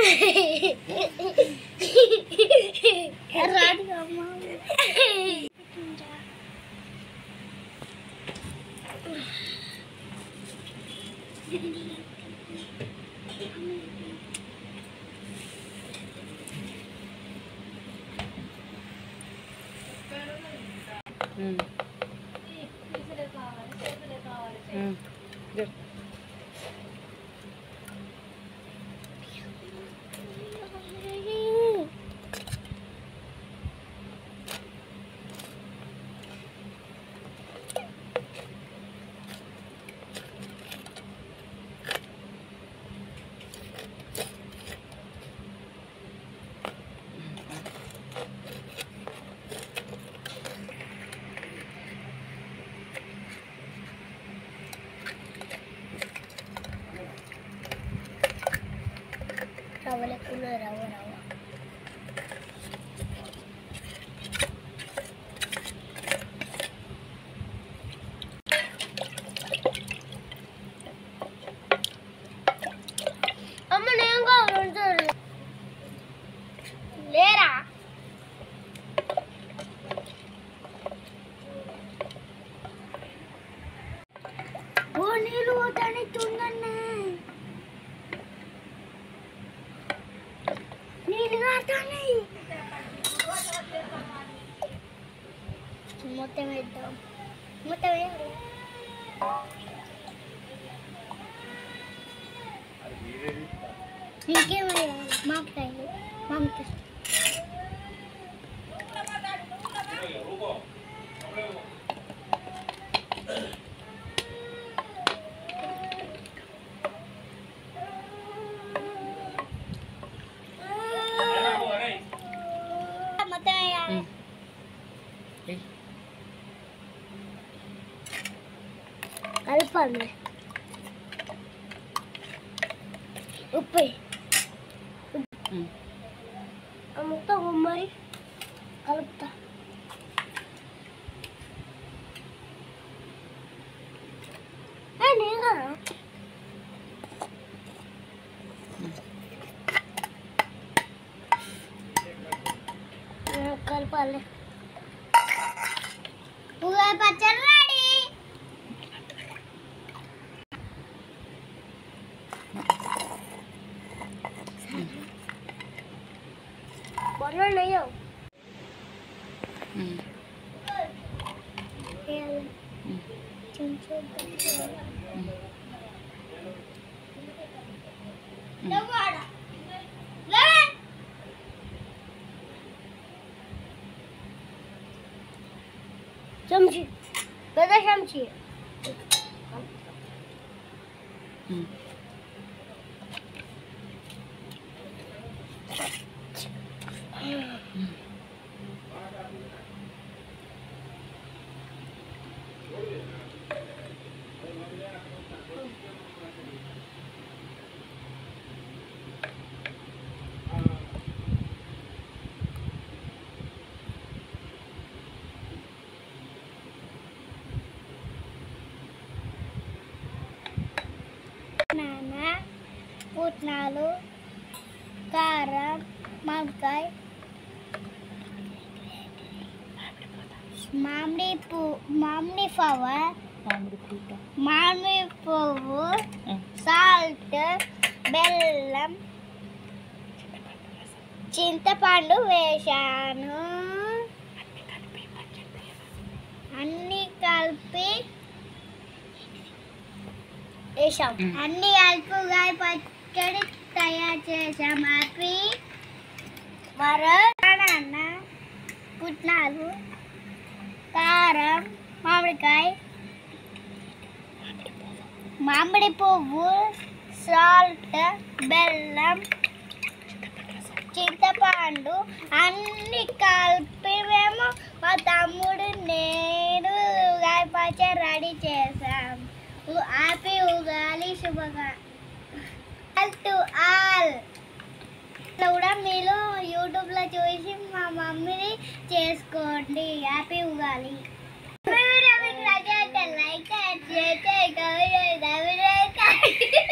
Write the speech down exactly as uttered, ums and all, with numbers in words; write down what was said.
మొత్తం వేద్దాం మొత్తం వేయాలి ఇంకేమైనా మాకు మాకు కలపాలి ఉప్పు మొత్తం మరి కలుపుతా నేను కలపాలి ఉగాది పచ్చడి రెడీ Warna नहीं हो चमची बड़ा चमची Nana, putnalu, karam, mangkai, mamdi pu, mamdi flower, mamdi puvu, salt, bellam, చింతపండు వేశాను అన్ని కలిపి వేసాం అన్ని కలిపి ఉగాది పచ్చడి తయారు చేసాం హ్యాపీ మరన్న పుట్నాలు కారం మామిడికాయ మామిడి పువ్వు సాల్ట్ బెల్లం చింతపండు అన్ని కలిపి మేము మా తమ్ముడు నేను ఉగాది పచ్చడి రెడీ చేసాం హ్యాపీ ఉగాది శుభాకాంక్షలు టు ఆల్ కూడా మీరు యూట్యూబ్లో చూసి మా మమ్మీని చేసుకోండి హ్యాపీ ఉగాది లైక్ చేయండి